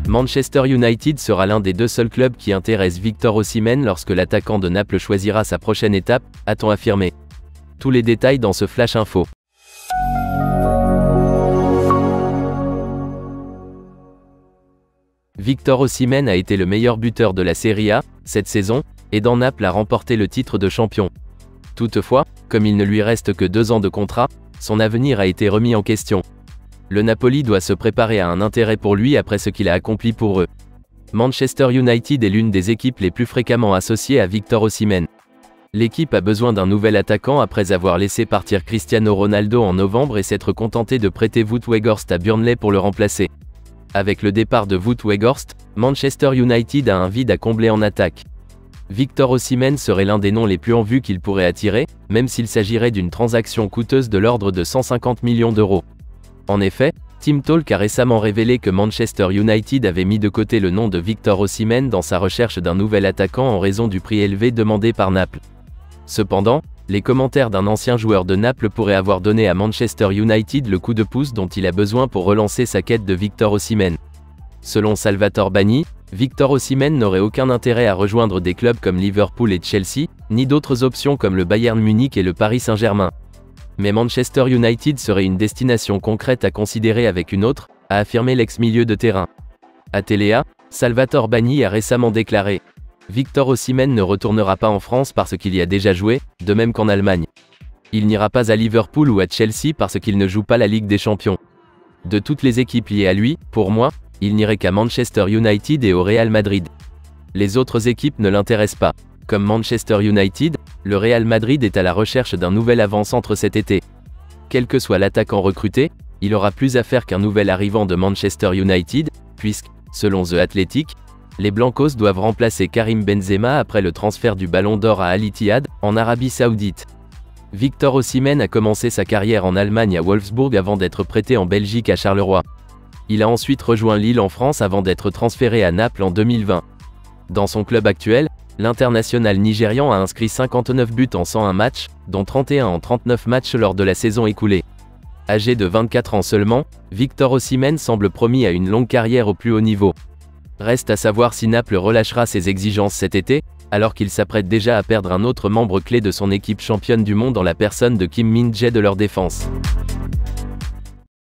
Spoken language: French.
Manchester United sera l'un des deux seuls clubs qui intéressent Victor Osimhen lorsque l'attaquant de Naples choisira sa prochaine étape, a-t-on affirmé. Tous les détails dans ce Flash Info. Victor Osimhen a été le meilleur buteur de la Serie A cette saison, aidant Naples à remporter le titre de champion. Toutefois, comme il ne lui reste que 2 ans de contrat, son avenir a été remis en question. Le Napoli doit se préparer à un intérêt pour lui après ce qu'il a accompli pour eux. Manchester United est l'une des équipes les plus fréquemment associées à Victor Osimhen. L'équipe a besoin d'un nouvel attaquant après avoir laissé partir Cristiano Ronaldo en novembre et s'être contenté de prêter Wout Weghorst à Burnley pour le remplacer. Avec le départ de Wout Weghorst, Manchester United a un vide à combler en attaque. Victor Osimhen serait l'un des noms les plus en vue qu'il pourrait attirer, même s'il s'agirait d'une transaction coûteuse de l'ordre de 150 millions d'euros. En effet, Team Talk a récemment révélé que Manchester United avait mis de côté le nom de Victor Osimhen dans sa recherche d'un nouvel attaquant en raison du prix élevé demandé par Naples. Cependant, les commentaires d'un ancien joueur de Naples pourraient avoir donné à Manchester United le coup de pouce dont il a besoin pour relancer sa quête de Victor Osimhen. Selon Salvatore Bagni, Victor Osimhen n'aurait aucun intérêt à rejoindre des clubs comme Liverpool et Chelsea, ni d'autres options comme le Bayern Munich et le Paris Saint-Germain. Mais Manchester United serait une destination concrète à considérer avec une autre, a affirmé l'ex-milieu de terrain. À Telea, Salvatore Bagni a récemment déclaré: Victor Osimhen ne retournera pas en France parce qu'il y a déjà joué, de même qu'en Allemagne. Il n'ira pas à Liverpool ou à Chelsea parce qu'il ne joue pas la Ligue des Champions. De toutes les équipes liées à lui, pour moi, il n'irait qu'à Manchester United et au Real Madrid. Les autres équipes ne l'intéressent pas. Comme Manchester United, le Real Madrid est à la recherche d'un nouvel avant-centre cet été. Quel que soit l'attaquant recruté, il aura plus à faire qu'un nouvel arrivant de Manchester United, puisque, selon The Athletic, les Blancos doivent remplacer Karim Benzema après le transfert du Ballon d'Or à Al Ittihad, en Arabie Saoudite. Victor Osimhen a commencé sa carrière en Allemagne à Wolfsburg avant d'être prêté en Belgique à Charleroi. Il a ensuite rejoint Lille en France avant d'être transféré à Naples en 2020. Dans son club actuel, l'international nigérian a inscrit 59 buts en 101 matchs, dont 31 en 39 matchs lors de la saison écoulée. Âgé de 24 ans seulement, Victor Osimhen semble promis à une longue carrière au plus haut niveau. Reste à savoir si Naples relâchera ses exigences cet été, alors qu'il s'apprête déjà à perdre un autre membre clé de son équipe championne du monde en la personne de Kim Min-jae de leur défense.